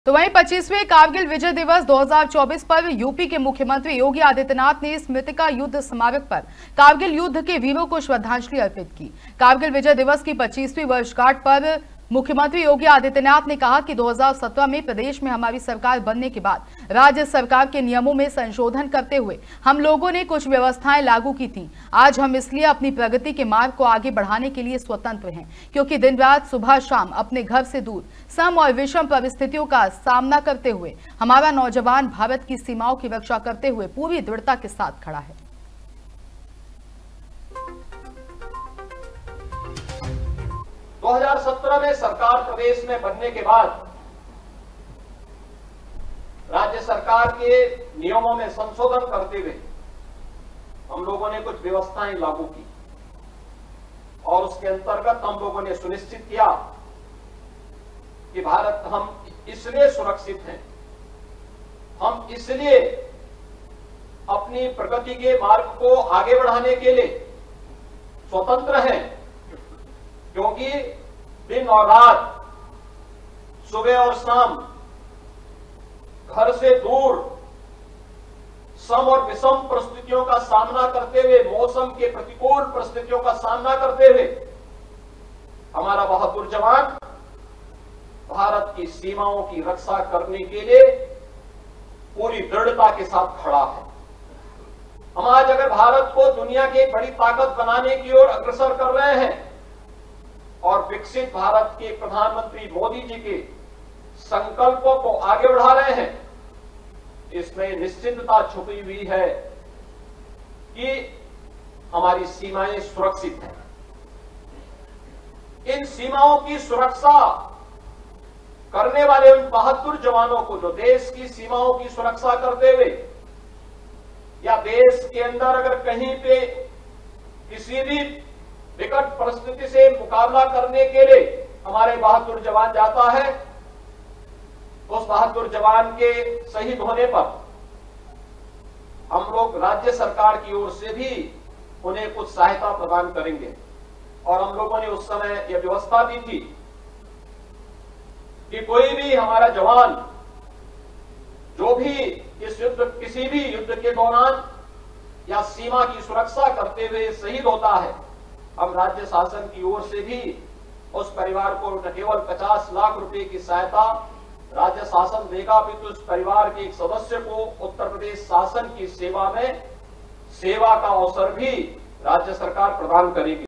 तो वहीं 25वें कारगिल विजय दिवस 2024 पर यूपी के मुख्यमंत्री योगी आदित्यनाथ ने स्मृतिका युद्ध स्मारक पर कारगिल युद्ध के वीरों को श्रद्धांजलि अर्पित की। कारगिल विजय दिवस की 25वीं वर्षगांठ पर मुख्यमंत्री योगी आदित्यनाथ ने कहा कि 2017 में प्रदेश में हमारी सरकार बनने के बाद राज्य सरकार के नियमों में संशोधन करते हुए हम लोगों ने कुछ व्यवस्थाएं लागू की थी। आज हम इसलिए अपनी प्रगति के मार्ग को आगे बढ़ाने के लिए स्वतंत्र हैं, क्योंकि दिन रात सुबह शाम अपने घर से दूर सम और विषम परिस्थितियों का सामना करते हुए हमारा नौजवान भारत की सीमाओं की रक्षा करते हुए पूरी दृढ़ता के साथ खड़ा है। 2017 में सरकार प्रदेश में बनने के बाद राज्य सरकार के नियमों में संशोधन करते हुए हम लोगों ने कुछ व्यवस्थाएं लागू की और उसके अंतर्गत हम लोगों ने सुनिश्चित किया कि भारत हम इसलिए सुरक्षित हैं, हम इसलिए अपनी प्रगति के मार्ग को आगे बढ़ाने के लिए स्वतंत्र हैं, क्योंकि दिन और रात सुबह और शाम घर से दूर सम और विषम परिस्थितियों का सामना करते हुए, मौसम के प्रतिकूल परिस्थितियों का सामना करते हुए हमारा बहादुर जवान भारत की सीमाओं की रक्षा करने के लिए पूरी दृढ़ता के साथ खड़ा है। हम आज अगर भारत को दुनिया की एक बड़ी ताकत बनाने की ओर अग्रसर कर रहे हैं और विकसित भारत के प्रधानमंत्री मोदी जी के संकल्पों को आगे बढ़ा रहे हैं, इसमें निश्चिंतता छुपी हुई है कि हमारी सीमाएं सुरक्षित हैं। इन सीमाओं की सुरक्षा करने वाले उन बहादुर जवानों को जो देश की सीमाओं की सुरक्षा करते हुए या देश के अंदर अगर कहीं पे किसी भी विकट परिस्थिति से मुकाबला करने के लिए हमारे बहादुर जवान जाता है, उस बहादुर जवान के शहीद होने पर हम लोग राज्य सरकार की ओर से भी उन्हें कुछ सहायता प्रदान करेंगे। और हम लोगों ने उस समय यह व्यवस्था दी थी कि कोई भी हमारा जवान जो भी इस युद्ध किसी भी युद्ध के दौरान या सीमा की सुरक्षा करते हुए शहीद होता है, हम राज्य शासन की ओर से भी उस परिवार को न केवल 50 लाख रुपए की सहायता राज्य शासन देगा, अपितु उस परिवार के एक सदस्य को उत्तर प्रदेश शासन की सेवा में सेवा का अवसर भी राज्य सरकार प्रदान करेगी।